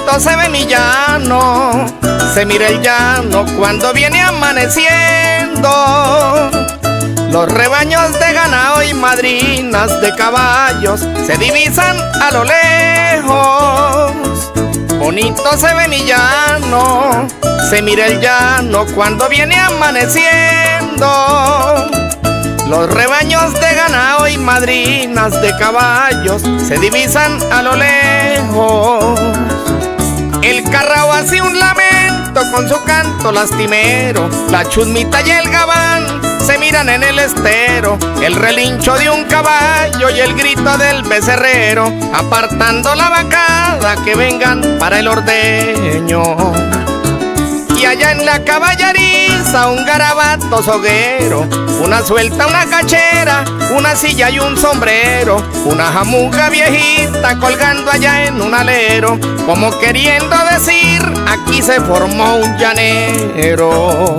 Bonito se ve mi llano, se mira el llano cuando viene amaneciendo. Los rebaños de ganado y madrinas de caballos se divisan a lo lejos. Bonito se ve mi llano, se mira el llano cuando viene amaneciendo. Los rebaños de ganado y madrinas de caballos se divisan a lo lejos. El carrao hace un lamento con su canto lastimero. La chusmita y el gabán se miran en el estero. El relincho de un caballo y el grito del becerrero, apartando la vacada que vengan para el ordeño. Y allá en la caballeriza un garabato soguero, una suelta, una cachera, una silla y un sombrero, una jamuga viejita colgando allá en un alero, como queriendo decir, aquí se formó un llanero.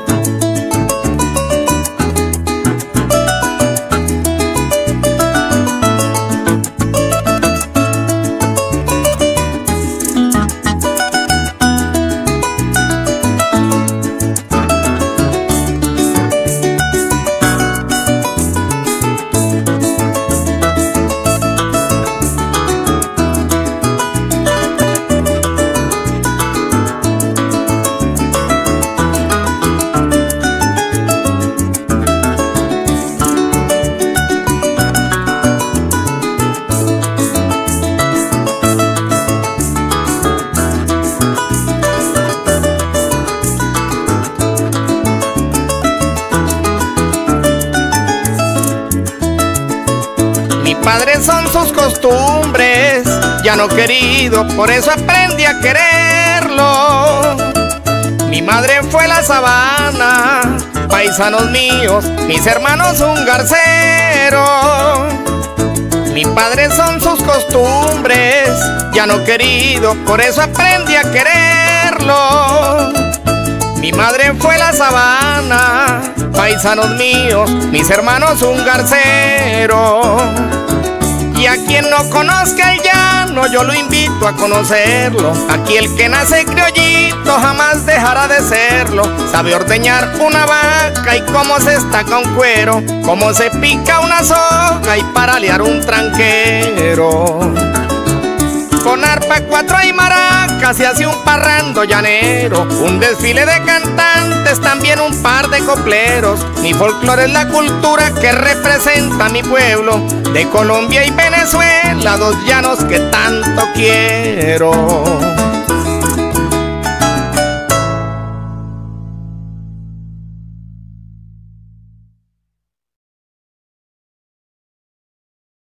Padres son sus costumbres, ya no querido, por eso aprendí a quererlo. Mi madre fue la sabana, paisanos míos, mis hermanos un garcero. Mi padre son sus costumbres, ya no querido, por eso aprendí a quererlo. Mi madre fue la sabana, paisanos míos, mis hermanos un garcero. Y a quien no conozca el llano, yo lo invito a conocerlo. Aquí el que nace criollito jamás dejará de serlo. Sabe ordeñar una vaca y cómo se estaca un cuero, cómo se pica una soga y para liar un tranquero. Con arpa, cuatro y maracas se hace un parrando llanero, un desfile de cantantes, también un par de copleros. Mi folclore es la cultura que representa mi pueblo, de Colombia y Venezuela, dos llanos que tanto